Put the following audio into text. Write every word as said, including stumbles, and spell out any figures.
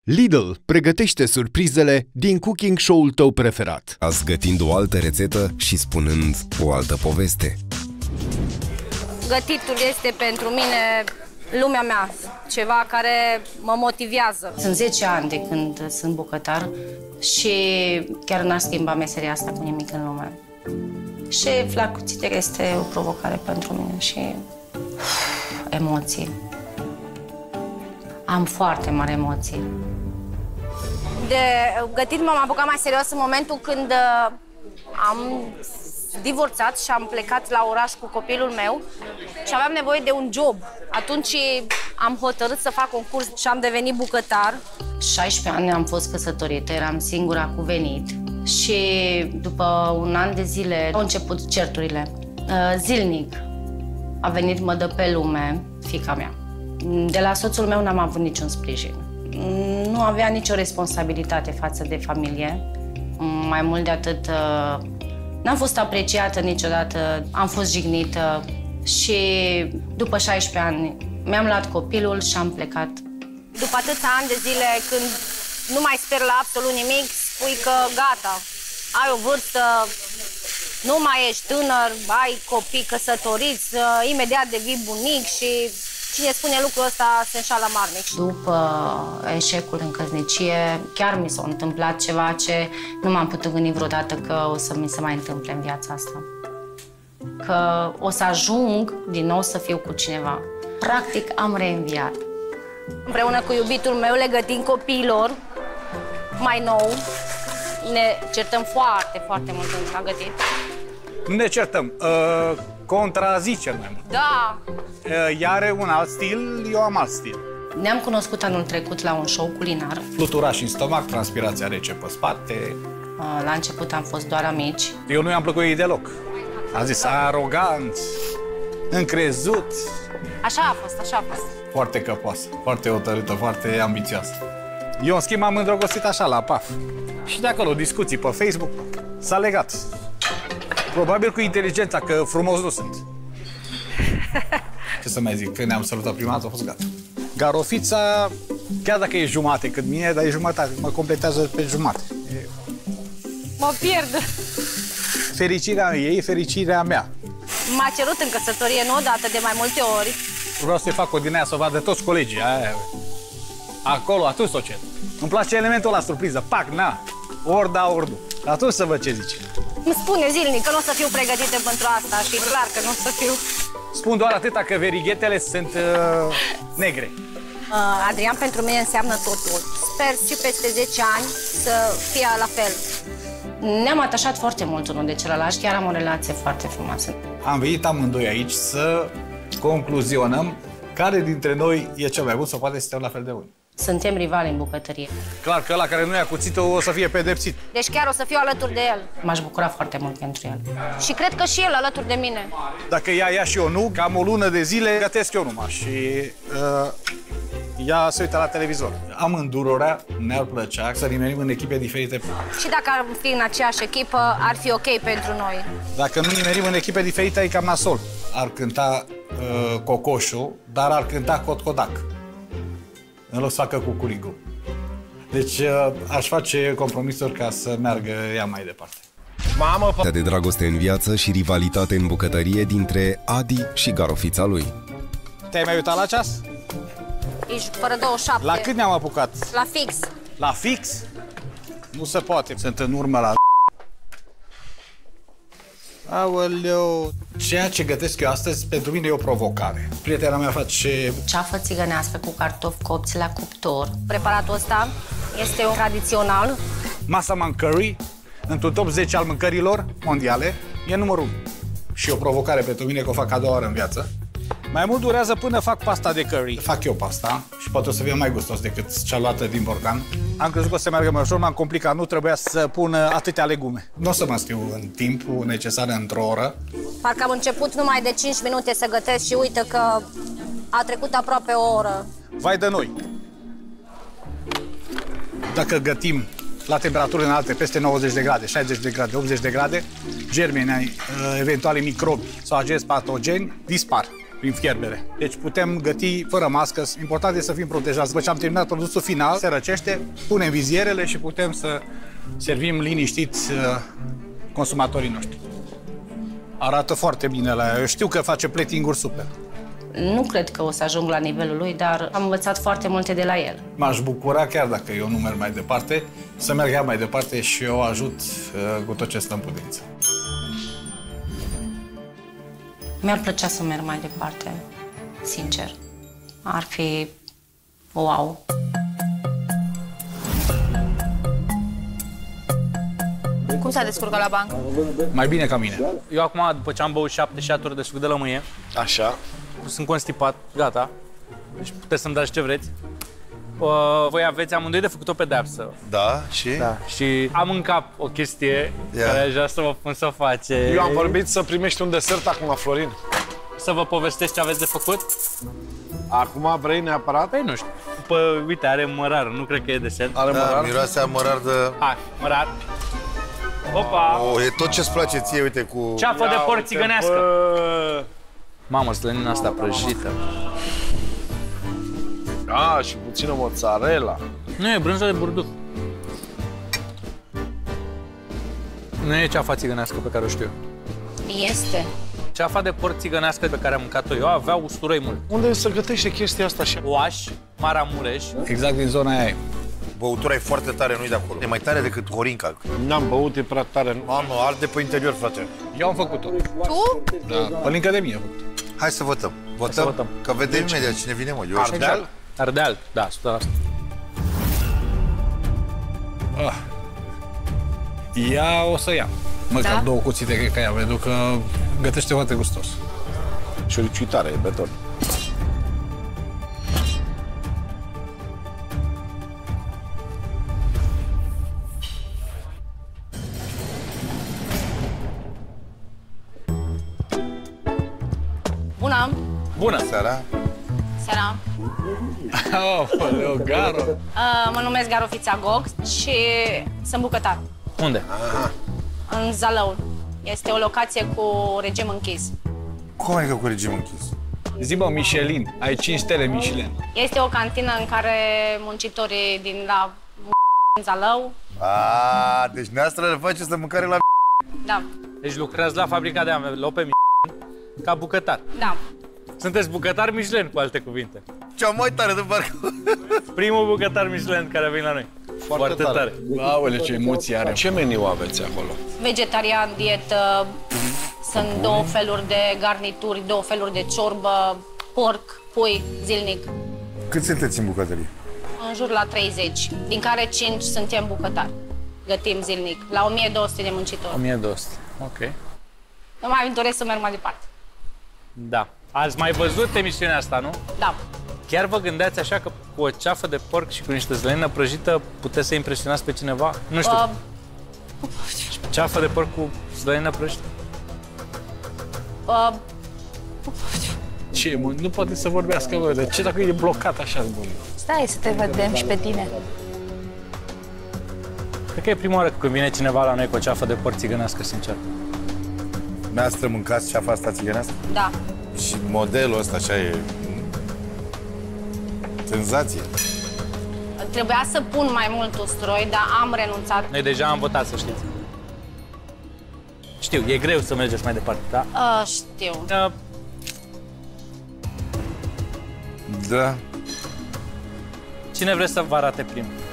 Lidl pregătește surprizele din cooking show-ul tău preferat. Azi gătind o altă rețetă și spunând o altă poveste. Gătitul este pentru mine lumea mea, ceva care mă motivează. Sunt zece ani de când sunt bucătar și chiar n-aș schimba meseria asta cu nimic în lume. Șef la cuțiteri este o provocare pentru mine și emoții. Am foarte mari emoții. De gătit m-am apucat mai serios în momentul când am divorțat și am plecat la oraș cu copilul meu și aveam nevoie de un job. Atunci am hotărât să fac un curs și am devenit bucătar. șaisprezece ani am fost căsătorită, eram singura cu venit și după un an de zile au început certurile. Zilnic a venit mă dă pe lume fiica mea. De la soțul meu n-am avut niciun sprijin. Nu avea nicio responsabilitate față de familie. Mai mult de atât, n-am fost apreciată niciodată, am fost jignită și după șaisprezece ani mi-am luat copilul și am plecat. După atâția ani de zile, când nu mai sper la absolut nimic, spui că gata, ai o vârstă, nu mai ești tânăr, ai copii căsătoriți, imediat devii bunic și cine spune lucrul ăsta se înșală marnic. După eșecul în căsnicie, chiar mi s-a întâmplat ceva ce nu m-am putut gândi vreodată că o să mi se mai întâmple în viața asta. Că o să ajung din nou să fiu cu cineva. Practic am reînviat. Împreună cu iubitul meu le gătim copiilor mai nou. Ne certăm foarte, foarte mult la gătit. Nu ne certăm, uh, contrazicem mai mult. Da. Uh, ea are un alt stil, eu am alt stil. Ne-am cunoscut anul trecut la un show culinar. Fluturași în stomac, transpirația rece pe spate. Uh, la început am fost doar amici. Eu nu i-am plăcut ei deloc. A zis arogant, încrezut. Așa a fost, așa a fost. Foarte căpoasă, foarte hotărâtă, foarte ambițioasă. Eu, în schimb, m-am îndrăgostit așa, la paf. Și de acolo, discuții pe Facebook, s-a legat. Probabil cu inteligența, că frumos nu sunt. Ce să mai zic, când ne-am salutat prima dată, a fost gata. Garofița, chiar dacă e jumate cât mine, dar e jumătate, mă completează pe jumate. E... Mă pierd. Fericirea ei, fericirea mea. M-a cerut în căsătorie, nu odată, de mai multe ori. Vreau să-i fac o din aia să o vadă toți colegii. Aia. Acolo, atunci o cer. Îmi place elementul ăla, surpriză. Pac, na, ori da, ori nu. Atunci să văd ce zice. Îmi spune zilnic că nu o să fiu pregătită pentru asta și e clar că nu o să fiu. Spun doar atâta că verighetele sunt uh, negre. Uh, Adrian pentru mine înseamnă totul. Sper și peste zece ani să fie la fel. Ne-am atașat foarte mult unul de celălalt și chiar am o relație foarte frumoasă. Am venit amândoi aici să concluzionăm care dintre noi e cel mai bun sau poate suntem la fel de buni. Suntem rivali în bucătărie. Clar că ăla care nu i-a cuțit-o o să fie pedepsit. Deci chiar o să fiu alături de el. M-aș bucura foarte mult pentru el. Și cred că și el alături de mine. Dacă ea ia și eu nu, cam o lună de zile gătesc eu numai și uh, ea se uită la televizor. Amândurora ne-ar plăcea să nimerim în echipe diferite. Și dacă ar fi în aceeași echipă, ar fi ok pentru noi. Dacă nu nimerim în echipe diferite, e cam nasol. Ar cânta uh, Cocoșul, dar ar cânta Cotcodac. În loc să facă Cucurigu. Deci uh, aș face compromisuri ca să meargă ea mai departe. Mamă! De dragoste în viață și rivalitate în bucătărie dintre Adi și garofița lui. Te-ai mai uitat la ceas? Ești fără douăzeci și șapte. La cât ne-am apucat? La fix. La fix? Nu se poate. Sunt în urmă la... Aoleu! Ceea ce gătesc eu astăzi, pentru mine e o provocare. Prietena mea face... Ceafă țigănească cu cartofi copți la cuptor. Preparatul ăsta este un tradițional. Massaman curry, într-un top zece al mâncărilor mondiale, e numărul unu. Și e o provocare pentru mine, că o fac a doua oară în viață. Mai mult durează până fac pasta de curry. Fac eu pasta și poate o să fie mai gustos decât cea luată din borcan. Am crezut că o să meargă mai ușor, m-am complicat, nu trebuia să pun atâtea legume. Nu o să mă scriu în timpul necesar, într-o oră. Parcă am început numai de cinci minute să gătesc și uite că a trecut aproape o oră. Vai de noi! Dacă gătim la temperaturi înalte, peste nouăzeci de grade, șaizeci de grade, optzeci de grade, germenii, eventuale microbi sau agenți patogeni dispar. prin fierbere. Deci putem găti fără mască. Important este să fim protejați. După ce am terminat produsul final, se răcește, punem vizierele și putem să servim liniștiți consumatorii noștri. Arată foarte bine la ea. Eu știu că face plating-uri super. Nu cred că o să ajung la nivelul lui, dar am învățat foarte multe de la el. M-aș bucura, chiar dacă eu nu merg mai departe, să merg ea mai departe și eu ajut uh, cu tot ce stă în putință. Mi-ar plăcea să merg mai departe, sincer. Ar fi wow. Cum s-a descurcat la bancă? Mai bine ca mine. Eu acum, după ce am băut șapte șaturi de suc de lămâie, Așa. sunt constipat, gata. Deci puteți să-mi dați ce vreți. Uh, voi aveți amândoi de făcut o pedeapsă. Da, și? Da. Și am în cap o chestie Ia. care aș vrea să vă pun să o face. Eu am vorbit să primești un desert acum, Florin. Să vă povestesc ce aveți de făcut? Acum vrei neapărat? Păi nu știu. Păi, uite, are mărar, nu cred că e desert. Are Da, mărar? miroase a mărar de... Hai, mărar. Opa! O, e tot ce-ți place ție, uite, cu... Ceafă de porc uite, țigănească. bă. Mamă, slănina asta prăjită. A, și puțină mozzarella. Nu, e brânză de burduf. Nu e ceafa țigănească pe care o știu. Este. Ceafa de porc țigănească pe care am mâncat-o eu avea usturoi mult. Unde se gătește chestia asta așa? Oaș, Maramureș. Exact din zona aia e. Băutura e foarte tare, nu-i de acolo. E mai tare decât Horinca. N-am băut, e prea tare. Mamă, arde pe interior, frate. Eu am făcut-o. Tu? Da, pălincă de mie am făcut. Hai să votăm. Votăm? votăm. Că vedem imediat cine vine, mă. Eu Ardeal? Exact. Ardeal, da, o sută la sută. Ah. Ea o să ia. Măcar Da? două cuțite, cred că ea, pentru că gătește foarte gustos. Și o riciuitare, e beton. Bună! Bună! Seara. Seara! Oh, Garo! Uh, mă numesc Garofița Gox și sunt bucătar Unde? în Zalău. Este o locație cu regim închis. Cum adică cu regim închis? Zi-mă, Michelin. Ai cinci stele Michelin. Este o cantină în care muncitorii din la în Zalău, A, deci neastră le faceți de mâncare la... da, Deci lucrați la fabrica de anvelope Michelin ca bucătar. da. Sunteți bucătar Michelin, cu alte cuvinte. Cea mai tare de parcă... Primul bucătar Michelin care a venit la noi. Foarte Foarte tare. tare. Aoleu, ce emoții are. Ce meniu aveți acolo? Vegetarian, dietă, sunt două feluri de garnituri, două feluri de ciorbă, porc, pui, zilnic. Cât sunteți în bucătărie? În jur la treizeci, din care cinci suntem bucătari. Gătim zilnic, la o mie două sute de muncitori. o mie două sute. Ok. Nu mai doresc să merg mai departe. Da. Ați mai văzut emisiunea asta, nu? Da. Chiar vă gândeați așa că cu o ceafă de porc și cu niște slănină prăjită puteți să impresionați pe cineva? Nu știu. Uh, Ceafă de porc cu slănină prăjită? uh, Ce, mă, nu poate să vorbească, bă. De ce dacă e blocat așa, bă? stai să te vedem și pe tine. Cred că e prima oară când vine cineva la noi cu o ceafă de porc țigănească, sincer. Dumneavoastră mâncați ceafa asta țigănească? Da. Și modelul ăsta așa e... Senzație. Trebuia să pun mai mult usturoi, dar am renunțat. Noi deja am votat, să știți. Știu, e greu să mergeți mai departe, da? Uh, știu. Uh, Da. Cine vreți să vă arate primul?